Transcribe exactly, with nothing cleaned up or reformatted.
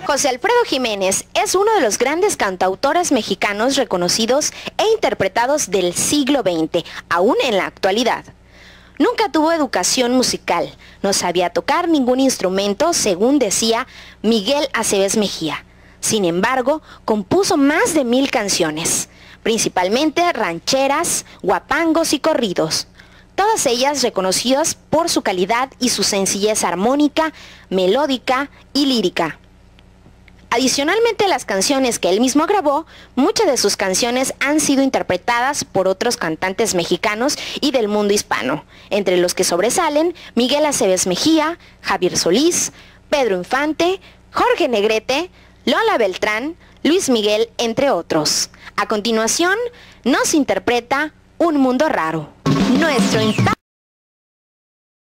José Alfredo Jiménez es uno de los grandes cantautores mexicanos reconocidos e interpretados del siglo veinte, aún en la actualidad. Nunca tuvo educación musical, no sabía tocar ningún instrumento, según decía Miguel Aceves Mejía. Sin embargo, compuso más de mil canciones, principalmente rancheras, guapangos y corridos. Todas ellas reconocidas por su calidad y su sencillez armónica, melódica y lírica. Adicionalmente a las canciones que él mismo grabó, muchas de sus canciones han sido interpretadas por otros cantantes mexicanos y del mundo hispano, entre los que sobresalen Miguel Aceves Mejía, Javier Solís, Pedro Infante, Jorge Negrete, Lola Beltrán, Luis Miguel, entre otros. A continuación, nos interpreta Un Mundo Raro. Nuestro impacto.